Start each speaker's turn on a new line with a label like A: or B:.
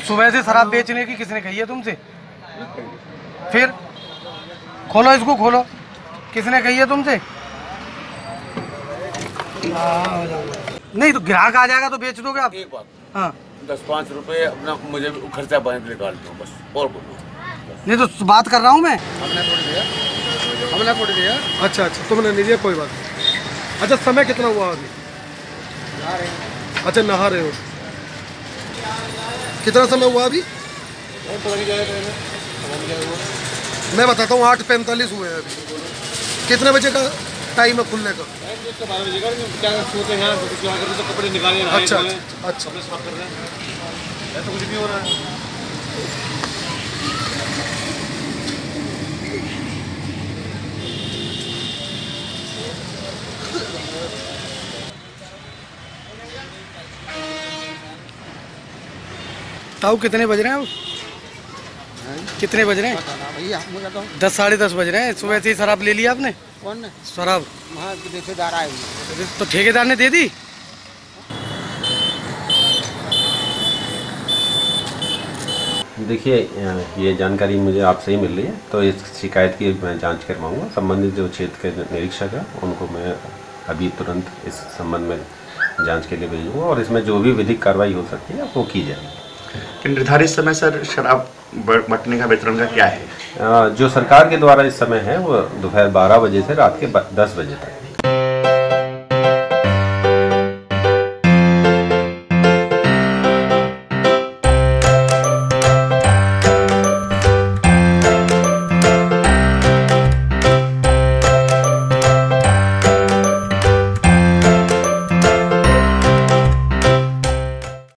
A: सुबह से शराब बेचने की किसने कही है तुमसे? फिर खोलो इसको, खोलो, किसने कही है तुमसे? नहीं तो ग्राहक आ जाएगा तो बेच दोगे आप?
B: एक बात,
A: हाँ
B: 10-5 रुपए अपना मुझे खर्चा पानी निकाल दो बस, और बोलो।
A: नहीं तो बात कर रहा हूँ मैं।
B: हमने थोड़ी दिया।
C: अच्छा अच्छा, तुमने नहीं दिया, कोई बात नहीं। अच्छा, समय कितना हुआ अभी? अच्छा, नहा रहे हो। कितना समय हुआ अभी? मैं बताता हूँ, 8:45 हुए हैं अभी। कितने बजे का टाइम है खुलने का?
B: 12 बजे का सोते हैं, तो कपड़े निकाले।
C: अच्छा अच्छा,
B: साफ कर रहे हैं, ऐसा कुछ नहीं हो रहा है।
A: ताऊ कितने बज रहे हैं अब? कितने बज रहे हैं?
B: भैया मुझे तो
A: 10 साढ़े 10 बज रहे हैं। सुबह से ही शराब ले लिया आपने?
B: कौन ने?
A: शराब
B: वहाँ ठेकेदार आए,
A: तो ठेकेदार ने दे दी?
D: देखिए, ये जानकारी मुझे आपसे ही मिल रही है, तो इस शिकायत की मैं जांच करवाऊंगा। संबंधित जो क्षेत्र के निरीक्षक है उनको मैं अभी तुरंत इस संबंध में जांच के लिए भेजूंगा, और इसमें जो भी विधिक कार्रवाई हो सकती है वो की जाएगी।
E: कि निर्धारित समय सर शराब बंटने का वितरण का क्या है?
D: जो सरकार के द्वारा इस समय है वो दोपहर 12 बजे से रात के 10 बजे तक।